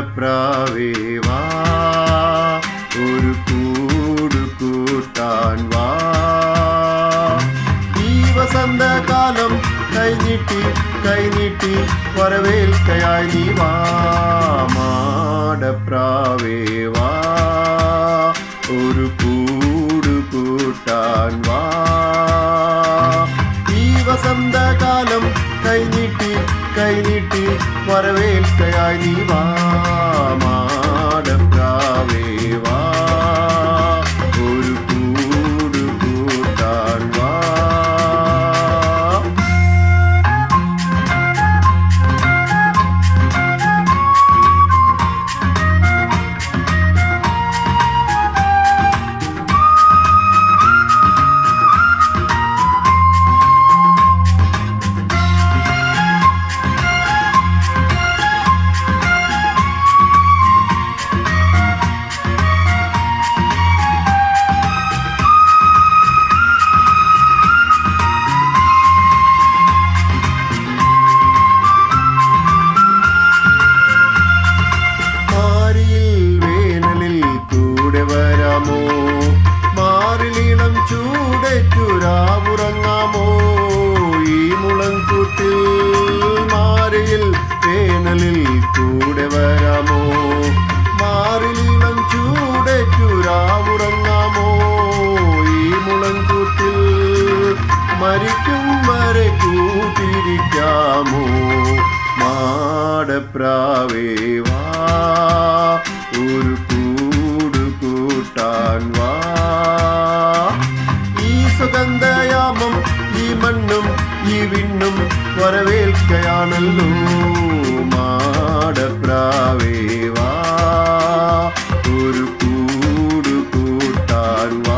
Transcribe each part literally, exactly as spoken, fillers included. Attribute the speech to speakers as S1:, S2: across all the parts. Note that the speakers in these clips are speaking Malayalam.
S1: മാടപ്രാവേ വാ ഒരു കൂടു കൂട്ടാൻ വാ ഈ വസന്തകാലം കൈനീട്ടി കൈനീട്ടി വരവേൽക്കയായി നീ വാ മാടപ്രാവേ വാ ഒരു കൂടു കൂട്ടാൻ വാ ഈ വസന്തകാലം കൈനീട്ടി കൈനീട്ടി വരവേൽക്കയായി നീ വാ മാടപ്രാവേ വാ ഒരു കൂടു കൂട്ടാൻ വാ ചൂടേറ്റുരാവുറങ്ങാമോ ഈ മുളങ്കൂട്ടിൽ മാറിയിൽ വേനലിൽ കൂടെ വരാമോ മാറിലീളം ചൂടേറ്റുരാവുറങ്ങാമോ ഈ മുളങ്കൂട്ടിൽ മരിക്കും വരെ കൂട്ടിരിക്കാമോ മാടപ്രാവേ വാ ഒരു കൂടു കൂട്ടാൻ വാ സുഗന്ധയാമം ഈ മണ്ണും ഈ വിണ്ണും വരവേൽക്കയാണല്ലോ മാടപ്രാവേ വാ ഒരു കൂടു കൂട്ടാൻ വാ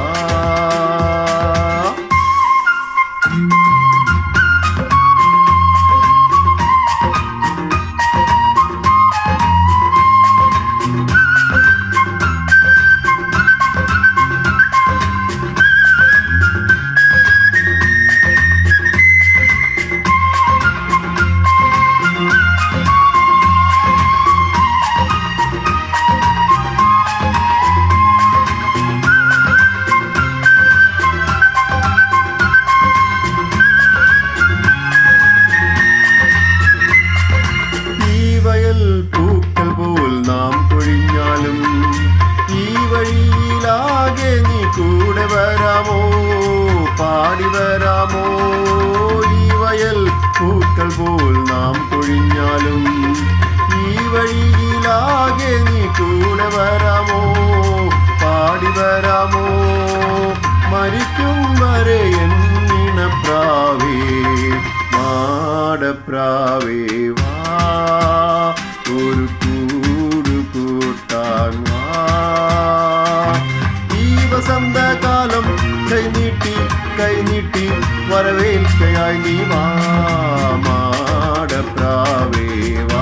S1: പൂക്കൾ പോൽ നാം പൊഴിഞ്ഞാലും ഈ വഴിയിലാകെ നീ കൂടെ വരാമോ പാടി വരാമോ ഈ വയൽ പൂക്കൾ പോൽ നാം പൊഴിഞ്ഞാലും ഈ വഴിയിലാകെ നീ കൂടെ വരാമോ പാടി വരാമോ മരിക്കും വരെ എന്നിണപ്രാവേ മാടപ്രാവേ വാ ഒരു കൂടു കൂട്ടാൻ വാ ഈ വസന്തകാലം കൈനീട്ടി കൈനീട്ടി വരവേൽക്കയായി നീ വാ മാടപ്രാവേ വാ